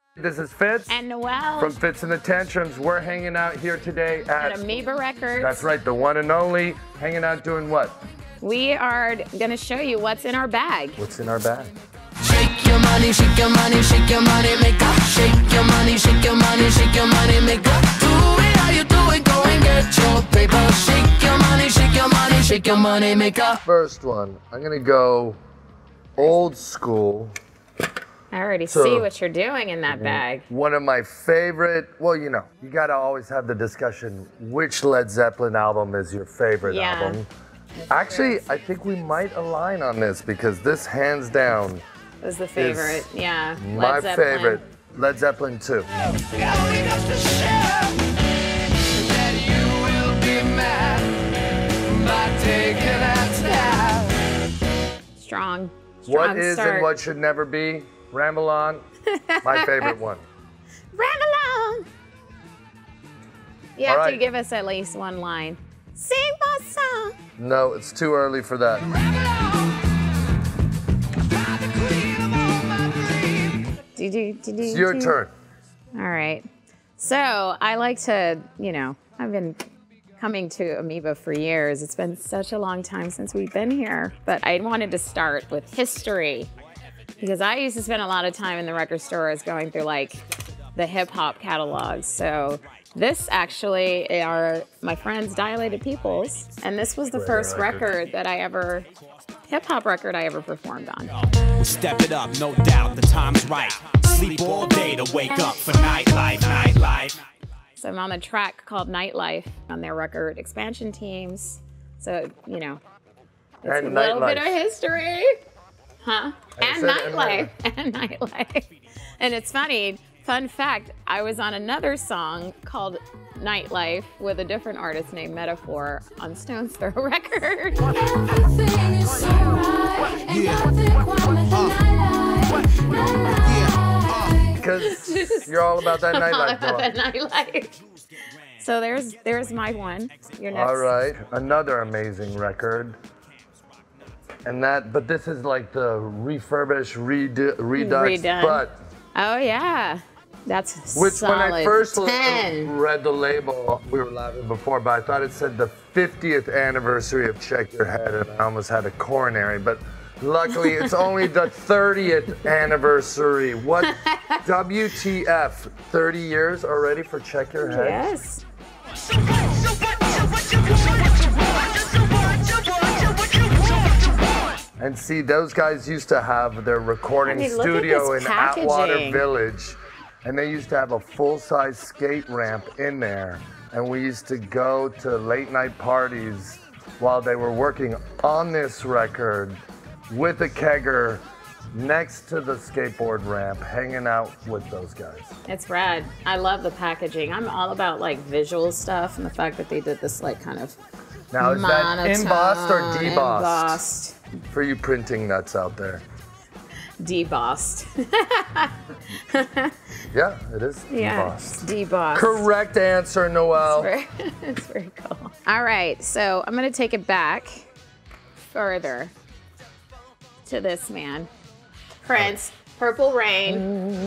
This is Fitz. And Noelle. From Fitz and the Tantrums. We're hanging out here today at Amoeba Records. That's right, the one and only. Hanging out doing what? We are going to show you what's in our bag. What's in our bag? Shake your money, shake your money, shake your money, make up. Shake your money, shake your money, shake your money, make up. Do it how you do it, go and get your paper. Shake your money, shake your money, shake your money, make up. First one, I'm gonna go old school. I already see what you're doing in that bag. One of my favorite, well, you know, you gotta always have the discussion, which Led Zeppelin album is your favorite album? Actually, I think we might align on this because this hands down was the favorite, yeah. My favorite, Led Zeppelin 2. Strong What is start. and what should never be? Ramble On, my favorite one. Ramble on. You have to give us at least one line. Sing my song. No, it's too early for that. It's your turn. All right. So I like to, you know, I've been coming to Amoeba for years. It's been such a long time since we've been here, but I wanted to start with history because I used to spend a lot of time in the record stores going through like the hip hop catalogs. So this actually are my friend's Dilated Peoples, and this was the first record that I ever, hip hop record I ever performed on. We step it up, no doubt, the time's right. Sleep all day to wake up for nightlife, nightlife. So I'm on the track called Nightlife on their record Expansion Teams. So, you know, it's And a little Nightlife. bit of history. Huh? And Nightlife. And Nightlife. And it's funny, fun fact, I was on another song called Nightlife with a different artist named Metaphor on Stone's Throw record. Everything is so right, ain't nothing quite like a nightlife. Because you're all about that nightlife. That Nightlife. So there's my one. You're next. All right, another amazing record. And that, but this is like the refurbished, redux, but. Oh yeah, that's Which solid. when I first 10. read the label, we were laughing before, but I thought it said the 50th anniversary of Check Your Head, and I almost had a coronary, but luckily it's only the 30th anniversary. What, WTF, 30 years already for Check Your Head? Yes. And see, those guys used to have their recording look at studio this in Atwater packaging. Village, and they used to have a full-size skate ramp in there, and we used to go to late-night parties while they were working on this record with a kegger next to the skateboard ramp, hanging out with those guys. It's rad. I love the packaging. I'm all about like visual stuff and the fact that they did this like kind of Now, is that monotone, embossed or debossed? Embossed. For you printing nuts out there. Debossed. Yeah, it is Yeah, embossed. debossed. Correct answer, Noelle. It's very cool. All right, so I'm gonna take it back further to this man. Prince, Purple Rain.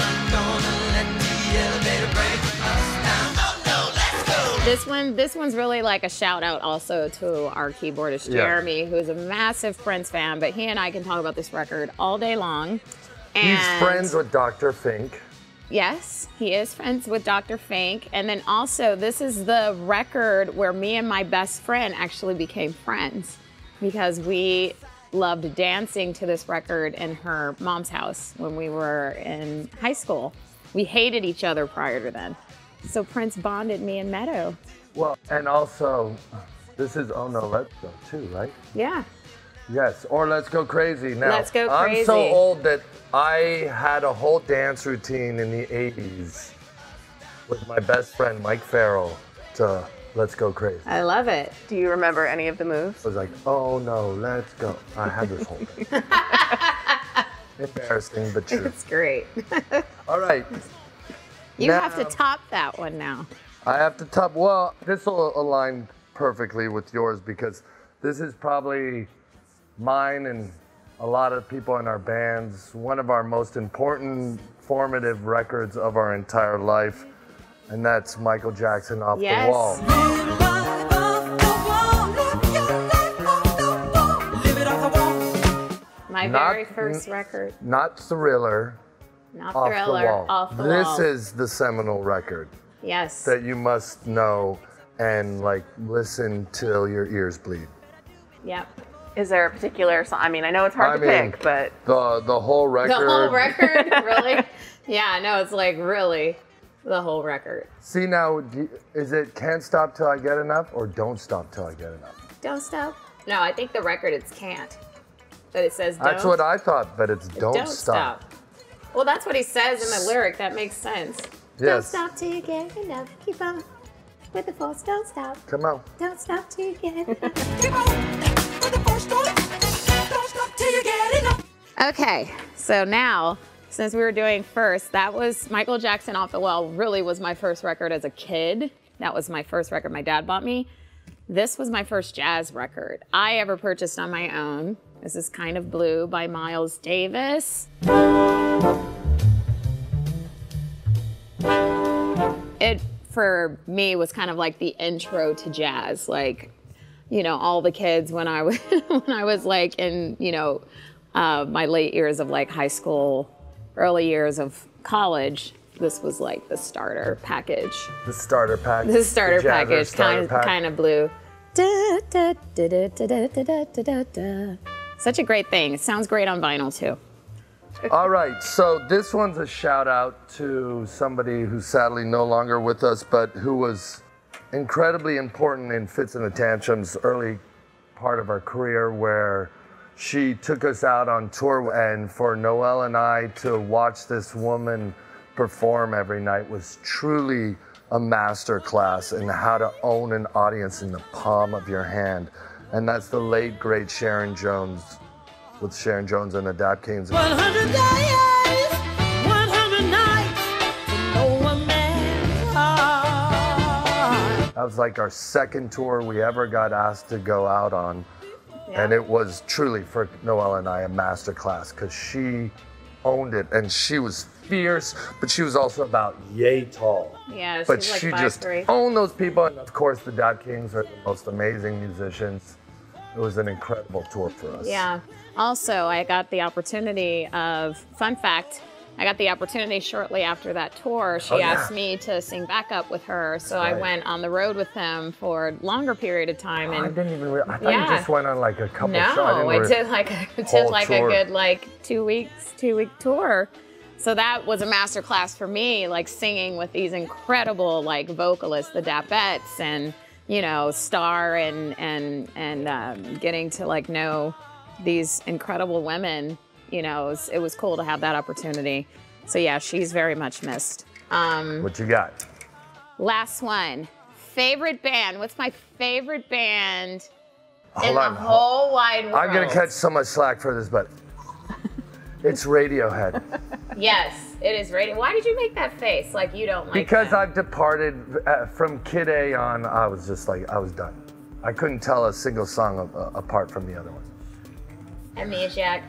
This one's really like a shout out also to our keyboardist Jeremy, who's a massive Prince fan, but he and I can talk about this record all day long. He's And friends with Dr. Fink. yes, he is friends with Dr. Fink. And then also, this is the record where me and my best friend actually became friends because we loved dancing to this record in her mom's house when we were in high school. We hated each other prior to then. So Prince bonded me and Meadow. Well, and also, this is Oh No, Let's Go too, right? Yeah. Yes, or Let's Go Crazy. Now, Let's Go I'm so Crazy. old that I had a whole dance routine in the 80s with my best friend Mike Farrell to Let's Go Crazy. I love it. Do you remember any of the moves? I was like, oh no, let's go. I had this whole thing. Embarrassing, but true. It's great. All right. You Now- have to top that one now. I have to top, well, this will align perfectly with yours because this is probably mine and a lot of people in our bands, one of our most important formative records of our entire life, and that's Michael Jackson, Off the Wall. My very first record. Not Thriller. Not Off Thriller. the Wall. Off the This Wall. is the seminal record Yes. that you must know and like listen till your ears bleed. Yep. Is there a particular song? I mean, I know it's hard to pick, but the whole record. The whole record, really? Yeah, no, it's like really the whole record. See now, is it Can't Stop Till I Get Enough or Don't Stop Till I Get Enough? Don't stop. No, I think the record it's can't. But it says don't. That's what I thought, but it's Don't Stop. Well, that's what he says in the lyric. That makes sense. Yes. Don't stop till you get enough. Keep on with the force. Don't stop. Come on. Don't stop till you get enough. Keep on with the force, don't stop till you get enough. Okay, so now, since we were doing first, that was Michael Jackson, Off the Wall, really was my first record as a kid. That was my first record my dad bought me. This was my first jazz record I ever purchased on my own. This is Kind of Blue by Miles Davis. It, for me, was kind of like the intro to jazz. Like, you know, all the kids when I was, when I was like in, you know, my late years of like high school, early years of college, this was like the starter package. The starter pack. The starter Jazzer package, starter pack. kind of blue. Da, da, da, da, da, da, da, da, da, da. Such a great thing. It sounds great on vinyl too. All right, so this one's a shout out to somebody who's sadly no longer with us, but who was incredibly important in Fitz and the Tantrums' early part of our career, where she took us out on tour, and for Noel and I to watch this woman perform every night was truly a master class in how to own an audience in the palm of your hand. And that's the late, great Sharon Jones, with Sharon Jones and the Dap Kings. 100 days, 100 nights, to know a man's heart. That was like our second tour we ever got asked to go out on. Yeah. And it was truly, for Noel and I, a master class, because she owned it, and she was fierce, but she was also about yay tall. Yeah, But she's she like just 5'3". owned those people, and of course the Dap Kings are the most amazing musicians. It was an incredible tour for us. Yeah. Also, I got the opportunity of, fun fact, I got the opportunity shortly after that tour. She asked me to sing backup with her, so I right. went on the road with them for a longer period of time. I And didn't even realize. I thought you just went on like a couple shows. no, it did like a tour. good like 2 week tour. So that was a master class for me, like singing with these incredible like vocalists, the Dapettes, and you know, Star, and getting to like know these incredible women. You know, it was cool to have that opportunity. So yeah, she's very much missed. What you got? Last one, favorite band. What's my favorite band in Hold the on. whole wide world? I'm gonna catch so much slack for this, but it's Radiohead. Yes, it is radio. Why did you make that face? Like you don't like Because them? I've departed from Kid A on, I was just like, I was done. I couldn't tell a single song apart from the other one. Amnesiac.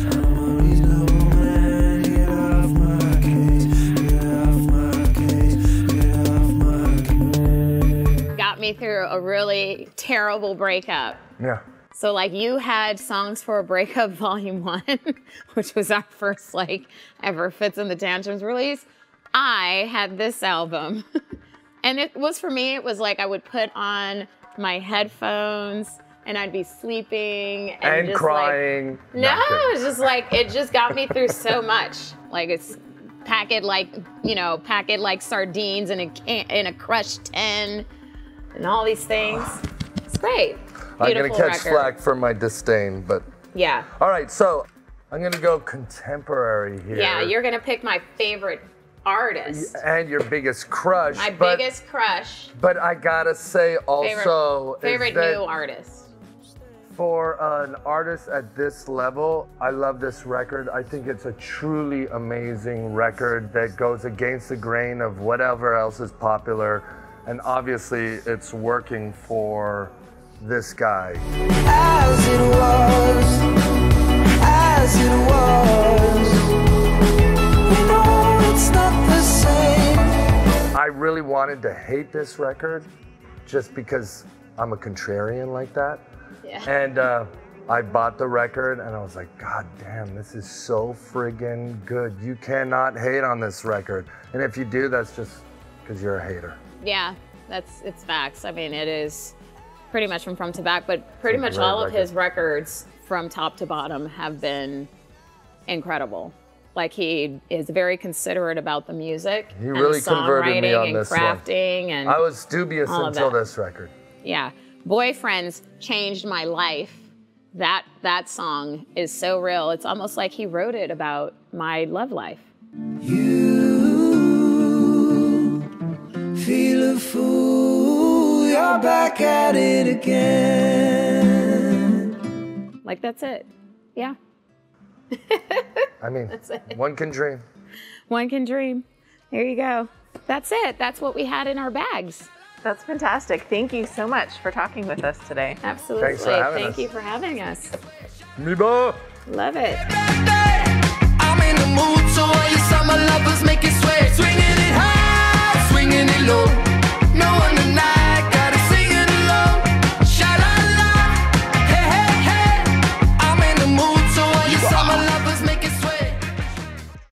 Got me through a really terrible breakup. Yeah. So like you had Songs for a Breakup Volume 1, which was our first like ever Fitz and the Tantrums release. I had this album. And it was, for me, it was like I would put on my headphones and I'd be sleeping and just crying. Like, no, it was just like, it just got me through so much. Like it's packet like, you know, packet like sardines in a crushed tin and all these things. It's great. I'm gonna Beautiful catch record. flack for my disdain, but. Yeah. All right, so I'm gonna go contemporary here. Yeah, you're gonna pick my favorite artist. And your biggest crush. My but, biggest crush. But I gotta say also. Favorite is that new artist. For an artist at this level, I love this record. I think it's a truly amazing record that goes against the grain of whatever else is popular. And obviously, it's working for this guy. As it was, as it was. We know it's not the same. I really wanted to hate this record just because I'm a contrarian like that. Yeah. And I bought the record and I was like, God damn, this is so friggin' good. You cannot hate on this record. And if you do, that's just because you're a hater. Yeah, it's facts. I mean, it is pretty much from front to back, but pretty much great all of record. his records from top to bottom have been incredible. Like, he is very considerate about the music. He and really the converted me songwriting on and this one. crafting and I was dubious all of until that. this record. Yeah. Boyfriends changed my life. That song is so real. It's almost like he wrote it about my love life. You feel a fool, you're back at it again. Like, that's it. Yeah. I mean, That's it. one can dream. One can dream. There you go. That's it. That's what we had in our bags. That's fantastic. Thank you so much for talking with us today. Absolutely. Thanks for having Thank us. you for having us. Amoeba! Love it. I'm in the mood, so what you